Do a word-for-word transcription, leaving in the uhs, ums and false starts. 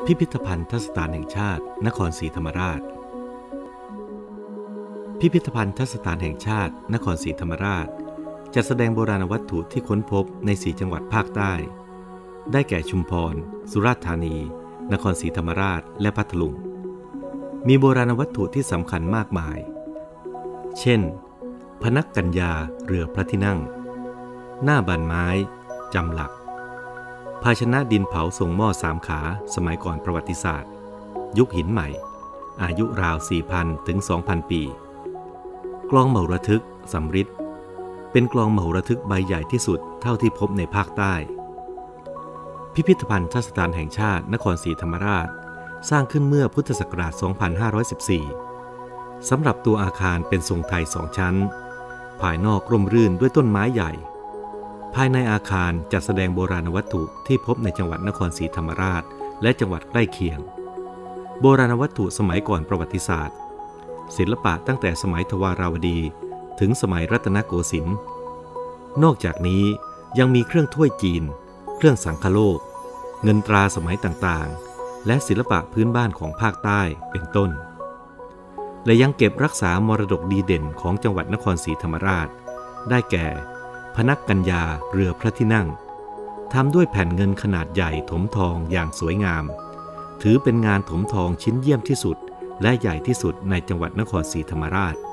พิพิธภัณฑ์สถานแห่งชาตินครศรีธรรมราชพิพิธภัณฑ์สถานแห่งชาตินครศรีธรรมราชจัดแสดงโบราณวัตถุที่ค้นพบในสี่จังหวัดภาคใต้ได้แก่ชุมพรสุราษฎร์ธานีนครศรีธรรมราชและพัทลุงมีโบราณวัตถุที่สำคัญมากมายเช่นพนักกัญญาเรือพระที่นั่งหน้าบานไม้จำหลักภาชนะดินเผาทรงหม้อสามขาสมัยก่อนประวัติศาสตร์ยุคหินใหม่อายุราว สี่พัน ถึง สองพัน ปีกลองมโหระทึกสำริดเป็นกลองมโหระทึกใบใหญ่ที่สุดเท่าที่พบในภาคใต้พิพิธภัณฑ์สถานแห่งชาตินครศรีธรรมราชสร้างขึ้นเมื่อพุทธศักราช สองพันห้าร้อยสิบสี่ สำหรับตัวอาคารเป็นทรงไทยสองชั้นภายนอกร่มรื่นด้วยต้นไม้ใหญ่ภายในอาคารจัดแสดงโบราณวัตถุที่พบในจังหวัดนครศรีธรรมราชและจังหวัดใกล้เคียงโบราณวัตถุสมัยก่อนประวัติศาสตร์ศิลปะตั้งแต่สมัยทวาราวดีถึงสมัยรัตนโกสินทร์นอกจากนี้ยังมีเครื่องถ้วยจีนเครื่องสังคโลกเงินตราสมัยต่างๆและศิลปะพื้นบ้านของภาคใต้เป็นต้นและยังเก็บรักษามรดกดีเด่นของจังหวัดนครศรีธรรมราชได้แก่พนักกัญญาเรือพระที่นั่งทำด้วยแผ่นเงินขนาดใหญ่ถมทองอย่างสวยงามถือเป็นงานถมทองชิ้นเยี่ยมที่สุดและใหญ่ที่สุดในจังหวัดนครศรีธรรมราช